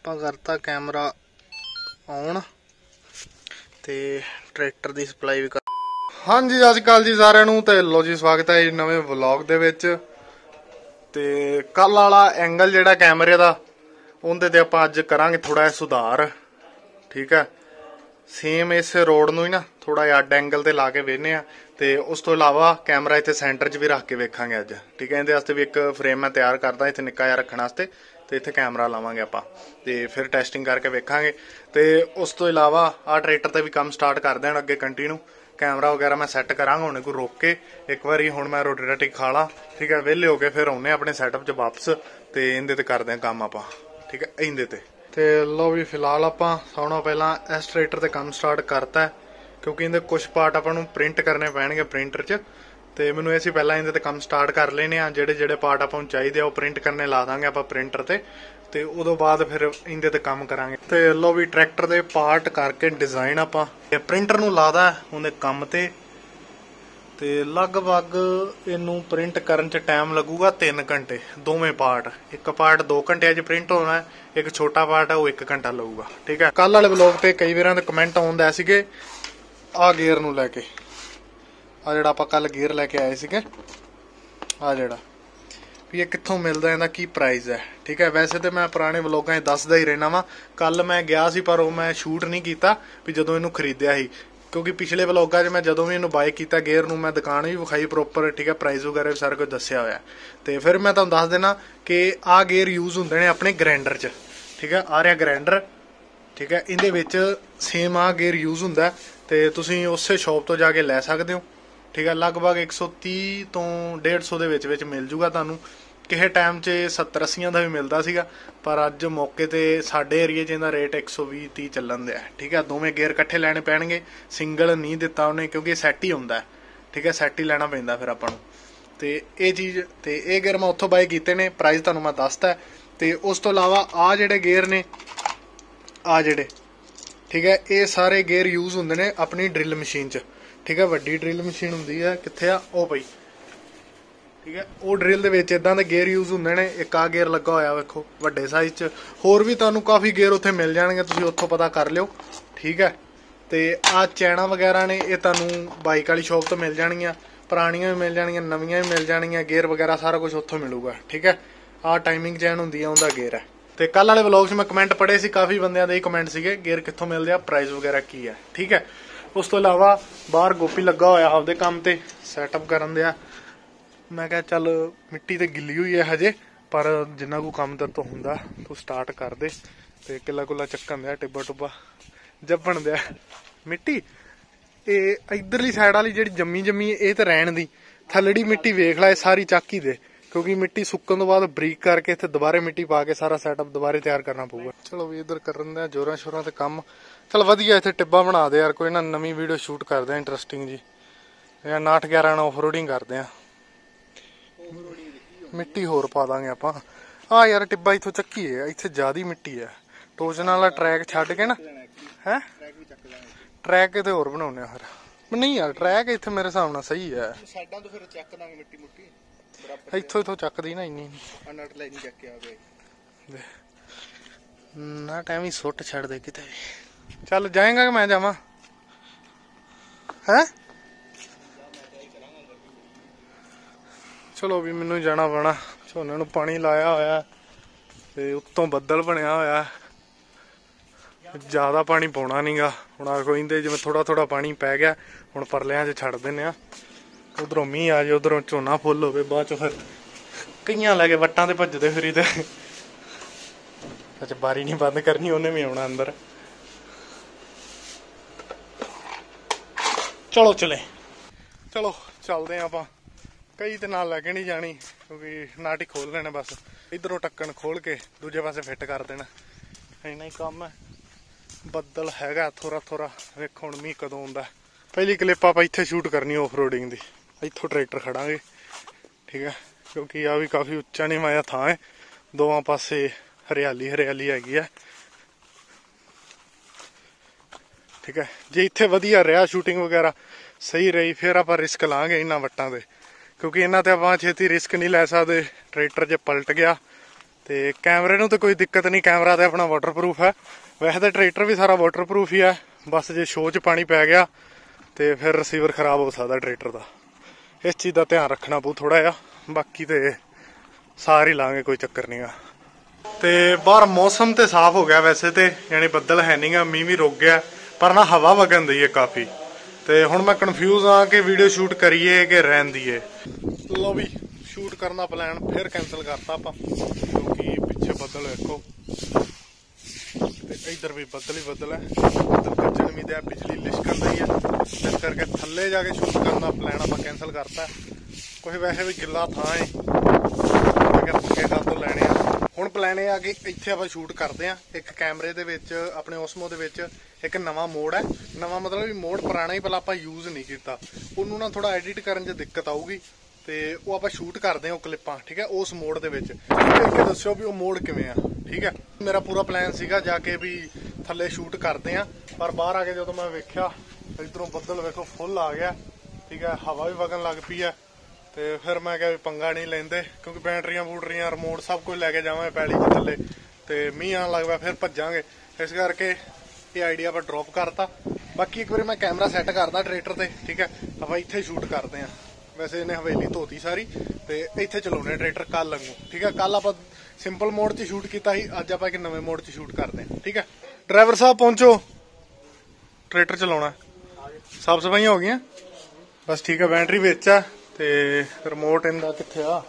ਆਪਾਂ करता camera on ते ट्रैक्टर की सप्लाई भी कर। हाँ जी सत श्री अकाल जी सारिਆਂ ਨੂੰ ਤੇ लो जी स्वागत है नवे व्लॉग ਦੇ ਵਿੱਚ ਤੇ ਕੱਲ ਵਾਲਾ एंगल ਜਿਹੜਾ कैमरे ਦਾ ਉਹਦੇ ਤੇ ਆਪਾਂ ਅੱਜ ਕਰਾਂਗੇ ਥੋੜਾ ਜਿਹਾ ਸੁਧਾਰ। ठीक है सेम इस रोड ਨੂੰ ਹੀ ਨਾ थोड़ा ਜਿਹਾ ਅੱਡ एंगल ਤੇ ਲਾ ਕੇ ਵੇਖਨੇ ਆ ਤੇ ਉਸ ਤੋਂ ਇਲਾਵਾ कैमरा ਇੱਥੇ ਸੈਂਟਰ 'ਚ ਵੀ ਰੱਖ ਕੇ ਵੇਖਾਂਗੇ ਅੱਜ। ठीक है ਇਹਦੇ ਵਾਸਤੇ ਵੀ ਇੱਕ ਫਰੇਮ ਮੈਂ ਤਿਆਰ ਕਰਦਾ ਇੱਥੇ ਨਿੱਕਾ ਜਿਹਾ ਰੱਖਣ ਵਾਸਤੇ ਤੇ ਇੱਥੇ कैमरा ਲਾਵਾਂਗੇ ਆਪਾਂ ਤੇ ਫਿਰ ਟੈਸਟਿੰਗ ਕਰਕੇ ਵੇਖਾਂਗੇ। ਤੇ ਉਸ ਤੋਂ ਇਲਾਵਾ ਆ ਟਰੈਕਟਰ ਤੇ ਵੀ ਕੰਮ ਸਟਾਰਟ ਕਰ ਦੇਣ ਅੱਗੇ ਕੰਟੀਨਿਊ। कैमरा वगैरह मैं सैट करांगा हुणे को रोक के एक बार हुण मैं रोटी राटी खा ला। ठीक है वेले हो के फिर आउने अपने सैटअप च वापस ते इहदे ते करदे हां काम आपां। ठीक है इहदे ते लो भी फिलहाल आपां सब नालों पहलां इस ट्रैक्टर ते काम स्टार्ट करता है क्योंकि इहदे कुछ पार्ट आपां नूं प्रिंट करने पैणगे प्रिंटर च ते मैनूं ऐसी पहलां इहदे ते काम स्टार्ट कर लेने आ। जिहड़े जिहड़े पार्ट आपां नूं चाहीदे आ ओह प्रिंट करने ला दांगे आपां प्रिंटर ते उदों बाद फिर इहदे ते काम करांगे। ते लो भी ट्रैक्टर दे पार्ट करके डिजाइन आपां प्रिंटर नूं लादा उहदे काम ते लगभग इनू प्रिंट करन च टाइम लगूगा 3 घंटे दोवें पार्ट। एक पार्ट 2 घंटे च प्रिंट होना है, एक छोटा पार्ट है वो 1 घंटा लगूगा। ठीक है कल वाले ब्लॉग ते कई बार कमेंट आउंदा सीगे आ गेयर नूं लैके आ जिहड़ा आपां कल गेयर लैके आए सीगे आ जिहड़ा भी ये कित्थों मिलदा इहदा की प्राइस है। ठीक है वैसे तो मैं पुराने व्लॉगां दसदा ही रहना वा। कल मैं गया सी पर वो मैं शूट नहीं कीता भी जदों इनू खरीदिया ही क्योंकि पिछले व्लॉगां च मैं जदों भी इनू बाय कीता गेयर नूं मैं दुकान भी विखाई प्रॉपर। ठीक है प्राइस वगैरह भी सारा कुछ दस्सिया होया ते फिर मैं तुहानूं दस देना कि आ गेयर यूज हुंदे ने अपने ग्राइंडर च। ठीक है आ रहा ग्राइंडर। ठीक है इहदे विच सेम आ गेयर यूज हुंदा ते तुसीं उसे शॉप तो जाके लै सकदे हो। ठीक है लगभग 130 तो 150 दे विच मिल जूगा तुहानूं। किसी टाइम च 70-80 का भी मिलता सीगा पर अज मौके ते साडे एरिए च इहदा रेट 120-30 चलन दिया। ठीक है दोवें गेयर इकट्ठे लैणे पैणगे सिंगल नहीं दिता उन्हें क्योंकि सैट ही हुंदा। ठीक है सैट ही लैना पैंदा फिर आपां नूं ते ये चीज़ ते ये गेयर मैं उत्थों बाय कीते ने प्राइस तुहानूं मैं दसता ते उस तो इलावा आ जिहड़े गेयर ने आ जिहड़े ठीक है ये सारे गेयर यूज हुंदे ने अपनी ड्रिल मशीन च। ठीक है वड्डी ड्रिल मशीन हुंदी है कित्थे आ ओ पई। ठीक है वो ड्रिल दे विच इदां दे गेयर यूज हुंदे ने। एक आ गेयर लगा होया वेखो वड्डे साइज च होर भी तुहानूं काफ़ी गेयर उत्थे मिल जाणगे तुसीं उत्थों पता कर लिओ। ठीक है ते आ चैना वगैरह ने ये तुहानूं बाइक वाली शॉप तो मिल जाणगियां पुरानियां भी मिल जाणगियां नवीं भी मिल जाणगियां गेयर वगैरह सारा कुछ उत्थों मिलूगा। ठीक है आ टाइमिंग चैन हुंदी है उहदा गेयर है ते कल वाले व्लॉग च मैं कमेंट पढ़े सी काफ़ी बंदियां दे कमेंट सीगे गेयर कित्थों मिलदे आ प्राइस वगैरह की है। ठीक है उस तो इलावा बाहर गोपी लगा होया आपदे काम ते सैटअप करन दिया। मैं क्या चल मिट्टी तो गिली हुई है हजे पर जिन्ना को काम तेरे तो हुंदा तू स्टार्ट कर दे ते किला कुला चक्कन दिया टिब्बा टुब्बा जब्बन दिया मिट्टी। ये इधरली साइड वाली जी जम्मी जम्मी ये तो रहन दी थलड़ी मिट्टी वेख ला सारी चक ही दे क्योंकि मिट्टी सुक्कन तो बाद बरीक करके इत्थे दोबारे मिट्टी पा के सारा सैटअप दोबारे तैयार करना पऊगा। चलो भी इधर करन दिया जोरां शोरां ते काम चल वधिया इत्थे टिब्बा बना दे यार कोई ना नवीं वीडियो शूट करदे आ इंटरस्टिंग जी या 9-11 ऑफ रोडिंग करदे आ मिट्टी होर पा दांगे आपां। आ यार टिब्बा इत्थों चक्की है इत्थे ज्यादा मिट्टी है टोचन वाला ट्रैक छड्ड के ना है ट्रैक ते होर बनाउने फिर नहीं यार ट्रैक इत्थे मेरे हिसाब नाल सही है साइडां तो फिर चक दांगे मिट्टी मुट्टी इत्थों इत्थों चकदी ना इन्नी नट ले नहीं चक्के आ गए ना टाइम ही सुट छड़ दे किते चल जाएगा कि मैं जावां है। चलो भी मैनू जाना पैना झोने नूं पानी लाया होया ते उत्तों बदल बनया होया ज़्यादा पानी पाउणा नहीं गा हुण आ कोई इंदे जिवें थोड़ा थोड़ा पानी पै गया हुण परलियां च छड्ड दिन्ने आ उधरों मींह आ जाए उधरों झोना फुल होवे बाद च फिर कईयां लैके वट्टां ते भजदे फिरी ते अच्छा बारी नहीं बंद करनी उन्हें भी आउणा अंदर। चलो चले चलो चलदे आपां कई तो नाल लैके नहीं जानी क्योंकि नाट ही खोल लेने बस इधरों टक्कन खोल के दूजे पासे फिट कर देना इन्ना ही काम है। बदल हैगा थोड़ा थोड़ा वेखो हुण मींह कदों आउंदा। पहली क्लिप आपां इत्थे शूट करनी ऑफ रोडिंग दी इत्थों ट्रैक्टर खड़ांगे। ठीक है क्योंकि आ भी काफ़ी उच्चा नीवां थां है दोवां पासे हरियाली हरियाली हैगी है। ठीक है जे इत्थे वधिया रहा शूटिंग वगैरह सही रही फिर आपां रिस्क लांगे इन्हां वट्टां ते क्योंकि इन्हां ते आपां छेती रिस्क नहीं लै सकदे ट्रैक्टर जे पलट गया ਤੇ ਕੈਮਰੇ ਨੂੰ ਤਾਂ ਕੋਈ ਦਿੱਕਤ ਨਹੀਂ, ਕੈਮਰਾ ਤੇ ਆਪਣਾ ਵਾਟਰਪ੍ਰੂਫ ਹੈ। ਵੈਸੇ ਤਾਂ ਟਰੈਕਟਰ ਵੀ ਸਾਰਾ ਵਾਟਰਪ੍ਰੂਫ ਹੀ ਹੈ, ਬਸ ਜੇ ਸ਼ੋਅ 'ਚ ਪਾਣੀ ਪੈ ਗਿਆ ਤੇ ਫਿਰ ਰਿਸੀਵਰ ਖਰਾਬ ਹੋ ਸਕਦਾ ਟਰੈਕਟਰ ਦਾ। ਇਸ ਚੀਜ਼ ਦਾ ਧਿਆਨ ਰੱਖਣਾ ਪਊ ਥੋੜਾ ਜਿਹਾ, ਬਾਕੀ ਤੇ ਸਾਰ ਹੀ ਲਾਂਗੇ, ਕੋਈ ਚੱਕਰ ਨਹੀਂ ਗਾ। ਤੇ ਬਾਹਰ ਮੌਸਮ ਤੇ ਸਾਫ਼ ਹੋ ਗਿਆ ਵੈਸੇ ਤੇ, ਯਾਨੀ ਬੱਦਲ ਹੈ ਨਹੀਂ ਗਾ, ਮੀਂਹ ਵੀ ਰੁਕ ਗਿਆ, ਪਰ ਨਾ ਹਵਾ ਵਗਣ ਦੀ ਹੈ ਕਾਫੀ। ਤੇ ਹੁਣ ਮੈਂ ਕਨਫਿਊਜ਼ ਹਾਂ ਕਿ ਵੀਡੀਓ ਸ਼ੂਟ ਕਰੀਏ ਕਿ ਰਹਿਣ ਦੀਏ। ਲੋ ਵੀ ਸ਼ੂਟ ਕਰਨ ਦਾ ਪਲਾਨ ਫਿਰ ਕੈਂਸਲ ਕਰਤਾ ਆਪਾਂ, ਕਿਉਂਕਿ ਪਿੱਛੇ ਬੱਦਲ ਵੇਖੋ ਤੇ ਇੱਧਰ ਵੀ ਬੱਦਲ ਹੀ ਬੱਦਲ ਹੈ, ਬੱਦਲ ਗੱਜਣ ਵੀ ਦਿਆ, ਬਿਜਲੀ ਲਿਸ਼ਕਣ ਦੀ ਹੈ। ਇਸ ਕਰਕੇ ਥੱਲੇ ਜਾ ਕੇ ਸ਼ੂਟ ਕਰਨ ਦਾ ਪਲਾਨ ਆਪਾਂ ਕੈਂਸਲ ਕਰਤਾ। ਕੁਛ ਵੈਸੇ ਵੀ ਗਿੱਲਾ ਥਾਂ ਹੈ, ਪੱਕੇ ਕਰ ਤੋਂ ਲੈਣੇ ਆ। ਹੁਣ ਪਲਾਨ ਇਹ ਆ ਕਿ ਇੱਥੇ ਆਪਾਂ ਸ਼ੂਟ ਕਰਦੇ ਆ। ਇੱਕ ਕੈਮਰੇ ਦੇ ਵਿੱਚ ਆਪਣੇ ਓਸਮੋ ਦੇ ਵਿੱਚ ਇੱਕ ਨਵਾਂ ਮੋਡ ਹੈ, ਨਵਾਂ ਮਤਲਬ ਵੀ ਮੋਡ ਪੁਰਾਣਾ ਹੀ ਪਹਿਲਾਂ ਆਪਾਂ ਯੂਜ਼ ਨਹੀਂ ਕੀਤਾ, ਉਹਨੂੰ ਨਾ ਥੋੜਾ ਐਡਿਟ ਕਰਨ 'ਚ ਦਿੱਕਤ ਆਊਗੀ ਤੇ ਉਹ ਆਪਾਂ ਸ਼ੂਟ ਕਰਦੇ ਆ ਉਹ ਕਲਿੱਪਾਂ, ਠੀਕ ਹੈ, ਉਸ ਮੋਡ ਦੇ ਵਿੱਚ। ਇਹ ਦੱਸਿਓ ਵੀ ਉਹ ਮੋਡ ਕਿਵੇਂ ਆ, ਠੀਕ ਹੈ। ਮੇਰਾ ਪੂਰਾ ਪਲਾਨ ਸੀਗਾ ਜਾ ਕੇ ਵੀ ਥੱਲੇ ਸ਼ੂਟ ਕਰਦੇ ਆ, ਪਰ ਬਾਹਰ ਆ ਕੇ ਜਦੋਂ ਮੈਂ ਵੇਖਿਆ ਇੱਧਰੋਂ ਬੱਦਲ ਵੇਖੋ ਫੁੱਲ ਆ ਗਿਆ, ਠੀਕ ਹੈ, ਹਵਾ ਵੀ ਵਗਣ ਲੱਗ ਪਈ ਹੈ। ਤੇ ਫਿਰ ਮੈਂ ਕਿਹਾ ਵੀ ਪੰਗਾ ਨਹੀਂ ਲੈਂਦੇ, ਕਿਉਂਕਿ ਬੈਟਰੀਆਂ ਬੂਟਰੀਆਂ ਰਿਮੋਟ ਸਭ ਕੁਝ ਲੈ ਕੇ ਜਾਵਾਂਗੇ ਪੈਲੀ 'ਚ ਥੱਲੇ, ਤੇ ਮੀਂਹ ਆਉਣ ਲੱਗ ਪਿਆ ਫਿਰ ਭੱਜਾਂਗੇ। ਇਸ ਕਰਕੇ ਇਹ ਆਈਡੀਆ ਆਪਾਂ ਡ੍ਰੌਪ ਕਰਤਾ। ਬਾਕੀ ਇੱਕ ਵਾਰੀ ਮੈਂ ਕੈਮਰਾ ਸੈੱਟ ਕਰਦਾ ਟਰੈਕਟਰ ਤੇ, ਠੀਕ ਹੈ, ਆਪਾਂ ਇੱਥੇ ਸ਼ੂਟ ਕਰਦੇ ਹਾਂ। ਵੈਸੇ ਇਹਨੇ ਹਵੇਲੀ ਧੋਤੀ ਸਾਰੀ, ਤੇ ਇੱਥੇ ਚਲਾਉਣੇ ਟਰੈਕਟਰ ਕੱਲ ਵਾਂਗੂ, ਠੀਕ ਹੈ। ਕੱਲ ਆਪਾਂ ਸਿੰਪਲ ਮੋਡ 'ਚ ਸ਼ੂਟ ਕੀਤਾ ਸੀ, ਅੱਜ ਆਪਾਂ ਇੱਕ ਨਵੇਂ ਮੋਡ 'ਚ ਸ਼ੂਟ ਕਰਦੇ ਹਾਂ, ਠੀਕ ਹੈ। ਡਰਾਈਵਰ ਸਾਹਿਬ ਪਹੁੰਚੋ, ਟਰੈਕਟਰ ਚਲਾਉਣਾ। ਸਾਫ ਸਫਾਈਆਂ ਹੋ ਗਈਆਂ ਬਸ, ਠੀਕ ਹੈ। ਬੈਟਰੀ ਵਿੱਚ ਆ ਤੇ ਰਿਮੋਟ ਇਹਦਾ ਕਿੱਥੇ ਆ,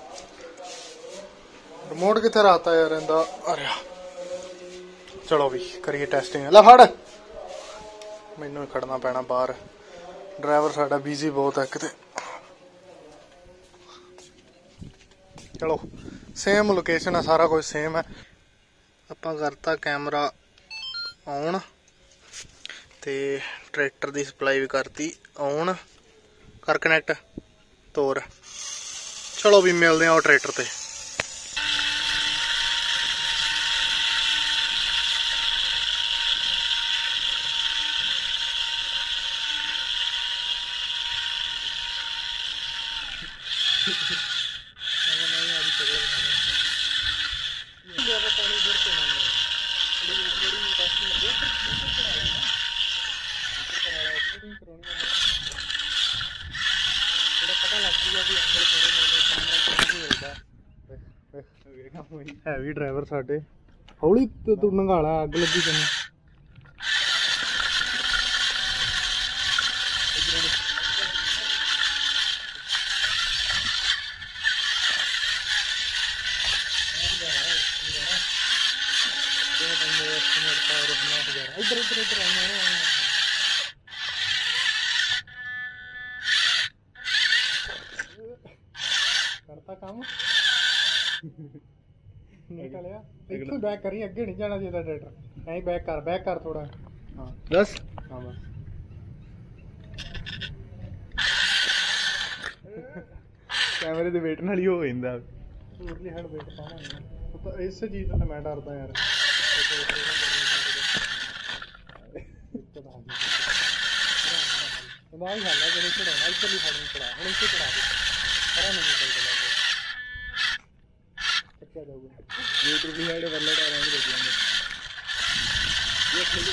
ਰਿਮੋਟ ਕਿੱਥੇ ਰਾਤਾ ਯਾਰ ਇਹਦਾ, ਅਰੇ ਚਲੋ ਵੀ ਕਰੀਏ ਟੈਸਟਿੰਗ। ਲੈ ਫੜ, ਮੈਨੂੰ ਹੀ ਖੜਨਾ ਪੈਣਾ ਬਾਹਰ, ਡਰਾਈਵਰ ਸਾਡਾ ਬਿਜ਼ੀ ਬਹੁਤ ਹੈ ਕਿਤੇ। ਚਲੋ ਸੇਮ ਲੋਕੇਸ਼ਨ ਹੈ, ਸਾਰਾ ਕੁਝ ਸੇਮ ਹੈ। ਆਪਾਂ ਕਰਤਾ ਕੈਮਰਾ ਔਨ ਤੇ ਟਰੈਕਟਰ ਦੀ ਸਪਲਾਈ ਵੀ ਕਰਤੀ ਔਨ, ਕਰ ਕਨੈਕਟ ਤੋਰ। ਚਲੋ ਵੀ ਮਿਲਦੇ ਆ ਉਹ ਟਰੈਕਟਰ ਤੇ। हैवी ड्राइवर साडे हौली तू नंगाला, अग लगी तैनूं। इधर इधर इधर करता काम निकलिया। इथों बैक करी, अगे नहीं जाना चाहिए ट्रैक्टर, ऐ बैक कर थोड़ा। हाँ बस, हाँ बस। कैमरे दे वेट नाल ही हो जांदा, उरली हैंड वेट पाना तो इस चीज तो मैं डरदा यार। बाहर हाल है जरे चढ़ाना, इधर ही फाड़नी चढ़ा, हुण इसे चढ़ा दे, परा नहीं निकल चला क्या जाऊगा यूट्यूब भी है वल्ले टायरां देख लेंगे ये खेली।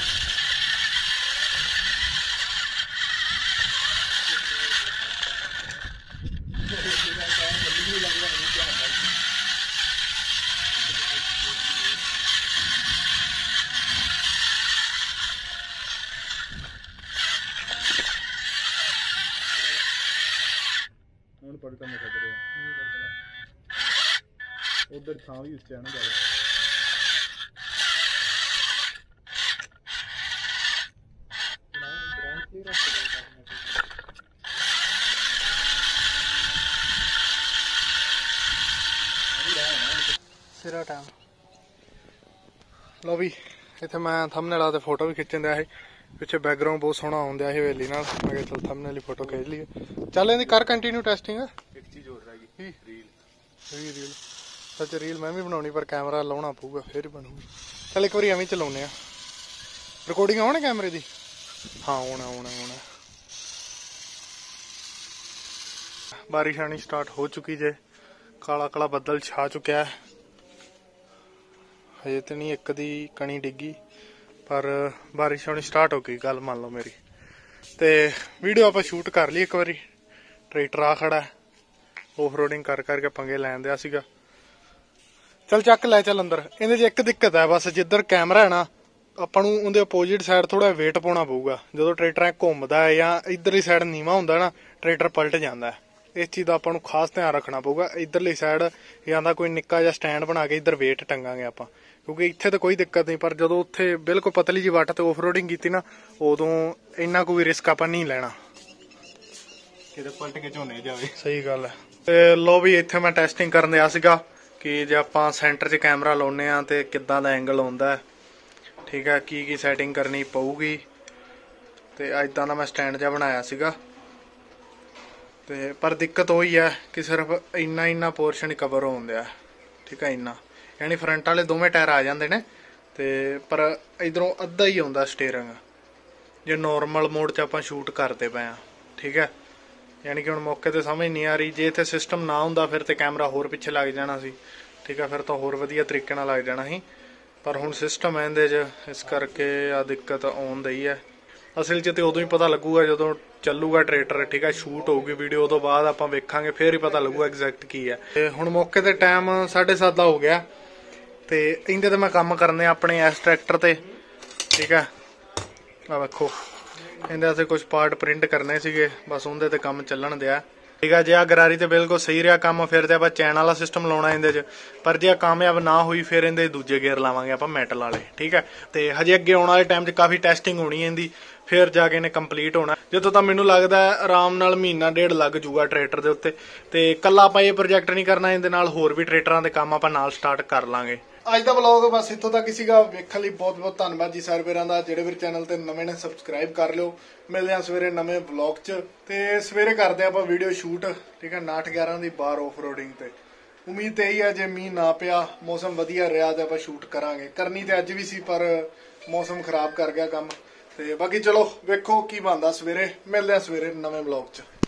ਹੁਣ ਪੜਤਾ ਮੈਂ ਕਰ ਰਿਹਾ उधर था भी उससे आना ज़्यादा। सिरा टाइम लो भी इतने मैं थंबनेल ते फोटो भी खिंचन दिया, पिछे बैकग्राउंड बहुत सोहना आउंदा है हवेली नाल। मैं चल थंबनेल फोटो खिंच ली। चल इहदी कर कंटिन्यू टेस्टिंग। एक चीज होर रह गई, रील सच रील मैं भी बनानी, पर कैमरा लाना पऊगा फिर बनूगी। चल एक बार एवं चलाने आ, रिकॉर्डिंग आना कैमरे की। हाँ आना आना आना। बारिश आनी स्टार्ट हो चुकी जे, काला काला बदल छा चुका है, हजे तो नहीं एक दी कणी डिगी पर बारिश होनी स्टार्ट हो गई। गल मान लो मेरी ते वीडियो आप शूट कर ली एक बारी। ट्रैक्टर आ खड़ा है ऑफ रोडिंग कर करके पंगे लैन दिया सीगा। चल चक लै चल अंदर। इहदे च एक दिक्कत है बस जिधर कैमरा है ना ਆਪਾਂ ਨੂੰ ਉਹਦੇ ਅਪੋजिट ਸਾਈਡ ਥੋੜਾ ਵੇਟ ਪਾਉਣਾ ਪਊਗਾ। ਜਦੋਂ ਟਰੈਕਟਰ ਘੁੰਮਦਾ ਹੈ ਜਾਂ ਇਧਰਲੀ ਸਾਈਡ ਨੀਵਾ ਹੁੰਦਾ ਨਾ ਟਰੈਕਟਰ ਪਲਟ ਜਾਂਦਾ ਹੈ। ਇਸ ਚੀਜ਼ ਦਾ ਆਪਾਂ ਨੂੰ ਖਾਸ ਧਿਆਨ ਰੱਖਣਾ ਪਊਗਾ। ਇਧਰਲੀ ਸਾਈਡ ਜਾਂ ਤਾਂ ਕੋਈ ਨਿੱਕਾ ਜਿਹਾ ਸਟੈਂਡ ਬਣਾ ਕੇ ਇਧਰ ਵੇਟ ਟੰਗਾਂਗੇ ਆਪਾਂ, ਕਿਉਂਕਿ ਇੱਥੇ ਤਾਂ ਕੋਈ ਦਿੱਕਤ ਨਹੀਂ। ਪਰ ਜਦੋਂ ਉੱਥੇ ਬਿਲਕੁਲ ਪਤਲੀ ਜੀ ਵੱਟ ਤੇ ਆਫ ਰੋਡਿੰਗ ਕੀਤੀ ਨਾ ਉਦੋਂ ਇੰਨਾ ਕੋਈ ਰਿਸਕ ਆਪਾਂ ਨਹੀਂ ਲੈਣਾ ਕਿਤੇ ਪਲਟ ਕੇ ਝੋਨੇ ਜਾਵੇ। ਸਹੀ ਗੱਲ ਹੈ। ਤੇ ਲੋ ਵੀ ਇੱਥੇ ਮੈਂ ਟੈਸਟਿੰਗ ਕਰਨ ਦਿਆ ਸੀਗਾ ਕਿ ਜੇ ਆਪਾਂ ਸੈਂਟਰ 'ਚ ਕੈਮਰਾ ਲਾਉਨੇ ਆ ਤੇ ਕਿੱਦਾਂ ਦਾ ਐਂਗਲ ਆਉਂਦਾ। ठीक है की सैटिंग करनी पऊगी। तो इदा का मैं स्टैंड जहा बनाया सीगा ते पर दिक्कत वही है कि सिर्फ इन्ना पोर्शन ही कवर होन दिया। ठीक है इन्ना यानी फ्रंट वाले दोवें टायर आ जाते हैं तो पर इधरों अद्धा ही आता स्टेयरिंग जे नॉर्मल मोड च आप शूट करते पे हाँ। ठीक है यानी कि हुण मौके ते समझ नहीं आ रही। जे इत्थे सिस्टम ना हुंदा फिर तो कैमरा होर पिछे लग जाना सी। ठीक है फिर तो होर वधिया तरीके नाल लग जाना सी पर हुण सिस्टम है इहदे च इस करके आ दिक्कत आउण दई है। असल च तो उदों ही पता लगूगा जदों चलूगा ट्रैक्टर। ठीक है शूट होगी वीडियो उदों बाद आपां वेखांगे फिर ही पता लगूगा एग्जैक्ट की है। ते हुण मौके ते टाइम 7:30 दा हो गया ते इहदे ते मैं काम करने अपने इस ट्रैक्टर ते। ठीक है आ वेखो इहदे असें कुछ पार्ट प्रिंट करने सीगे बस उहदे ते काम चलण दिया। ठीक है जे आ गरारी तो बिल्कुल सही रहा काम फिर तो आप चैन वाला सिस्टम लाउणा इहदे च। पर जे कामयाब ना हुई फिर इहदे दूजे गेयर लावांगे आप मैटल वाले। ठीक है तो हजे अगे आने वाले टाइम च काफ़ी टैसटिंग होनी है इहदी फिर जाके इन्हें कंप्लीट होना। जो तो मैनू लगता है आराम नाल महीना डेढ़ लग जूगा ट्रैक्टर के उत्ते। तो कल्ला आपां ये प्रोजैक्ट नहीं करना इहदे नाल होर भी ट्रैक्टरां दे काम आपां नाल स्टार्ट कर लांगे। ਅੱਜ ਦਾ ਵਲੌਗ ਬਸ ਇੱਥੋਂ ਤੱਕ ਸੀਗਾ। ਵੇਖਣ ਲਈ ਬਹੁਤ ਬਹੁਤ ਧੰਨਵਾਦ ਜੀ ਸਾਰੇ ਵੀਰਾਂ ਦਾ। ਜਿਹੜੇ ਵੀਰ ਚੈਨਲ ਤੇ ਨਵੇਂ ਨੇ ਸਬਸਕ੍ਰਾਈਬ ਕਰ ਲਿਓ। ਮਿਲਦੇ ਆ ਸਵੇਰੇ ਨਵੇਂ ਵਲੌਗ 'ਚ ਤੇ ਸਵੇਰੇ ਕਰਦੇ ਆਪਾਂ ਵੀਡੀਓ ਸ਼ੂਟ। ਠੀਕ ਹੈ 9:11 ਦੀ ਬਾਹਰ ਆਫ ਰੋਡਿੰਗ ਤੇ। ਉਮੀਦ ਇਹੀ ਆ ਜੇ ਮੀਂਹ ਨਾ ਪਿਆ ਮੌਸਮ ਵਧੀਆ ਰਿਹਾ ਤੇ ਆਪਾਂ ਸ਼ੂਟ ਕਰਾਂਗੇ। ਕਰਨੀ ਤੇ ਅੱਜ ਵੀ ਸੀ ਪਰ ਮੌਸਮ ਖਰਾਬ ਕਰ ਗਿਆ ਕੰਮ। ਤੇ ਬਾਕੀ ਚਲੋ ਵੇਖੋ ਕੀ ਬਣਦਾ ਸਵੇਰੇ। ਮਿਲਦੇ ਆ ਸਵੇਰੇ ਨਵੇਂ ਵਲੌਗ 'ਚ।